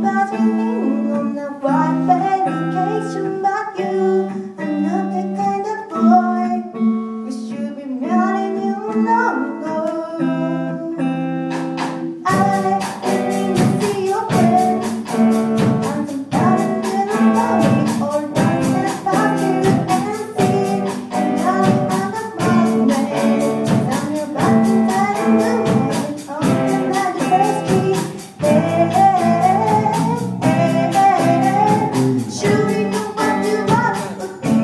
imagining on a white vacation, but you are not the kind of boy we should be marrying you long ago. I didn't see your friend, and somebody didn't know me, or nothing about you and see, and darling, I'm not my way. I'm your back inside of the way, on the anniversary. Should we know what you want with me?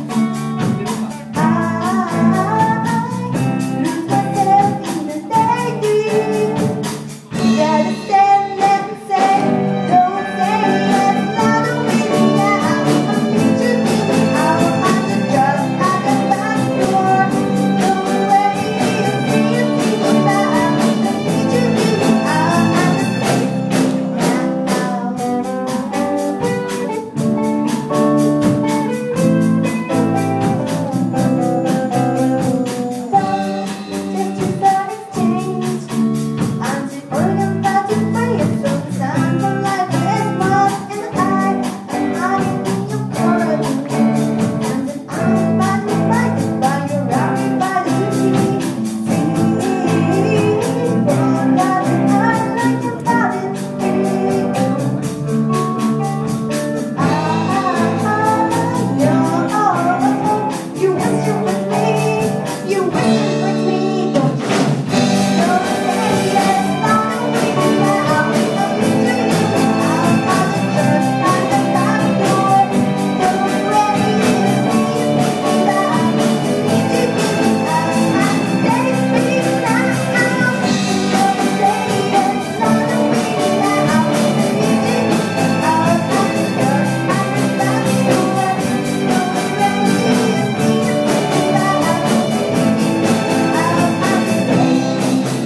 Lose myself in the daydream. Gotta stand and say, don't say it louder with me now. I need you to be out at the just at the back door. The way you see me now. I need you to be out at the place now. Just to start exchange. I'm the organ that you play, so the sound of life is mine, and I'm hiding in your corner. And then I'm invited by your round by the sea. For that I like about it. You wish you with me, you wish you with me, don't you? Don't say yes, I'm leaving now. I need you out of the church at the back door. The way you see me now. I need you to be out at the daydream now. Don't say yes, I'm leaving now. I need you to be out at the church at the back door. The way you see me now. I need you to be out at the daydream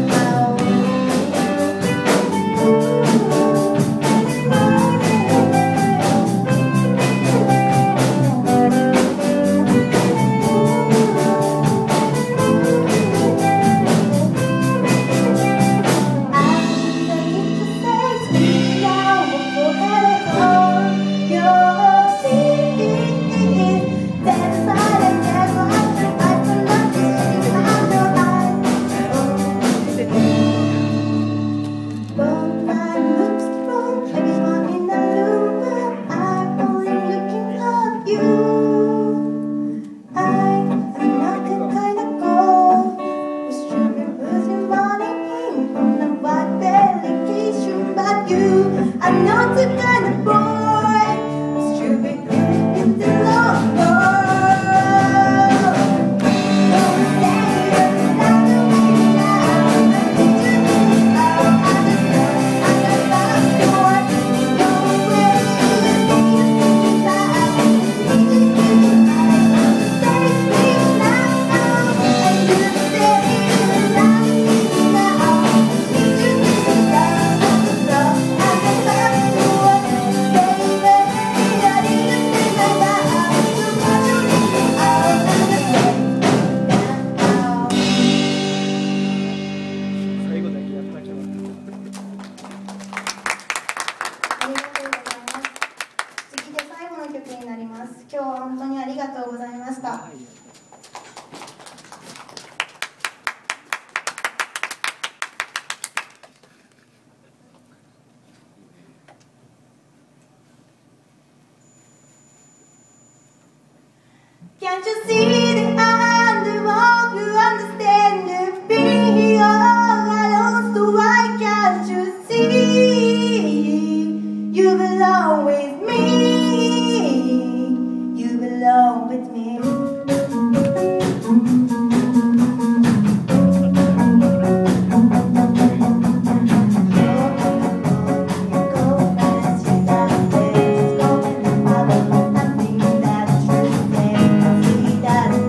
I'm not the kind of boy who should be in the long run. Don't say you're not the way now. I need you to be out at the church at the back door. The way you see me now. I need you to be out at the daydream now. And you say you're not me now. I need you to be out at the love at the back door. Baby, I need you to be out. You want to be out at the daydream now. 最後だけやったけど。 ありがとうございます。次で最後の曲になります。今日は本当にありがとうございました。Can't you see that I'm the one who understands the feeling all alone? So why can't you see? You belong with me. You belong with me. That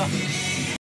した。